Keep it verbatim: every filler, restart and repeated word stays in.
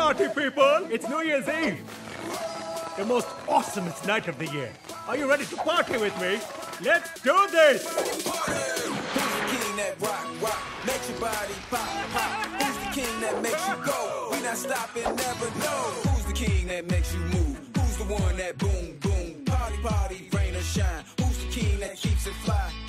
party people! It's New Year's Eve! The most awesomest night of the year. Are you ready to party with me? Let's do this! Who's the king that rock, rock, makes your body pop, pop? Who's the king that makes you go? We not stopping, never know. Who's the king that makes you move? Who's the one that boom, boom? Party, party, rain or shine. Who's the king that keeps it fly?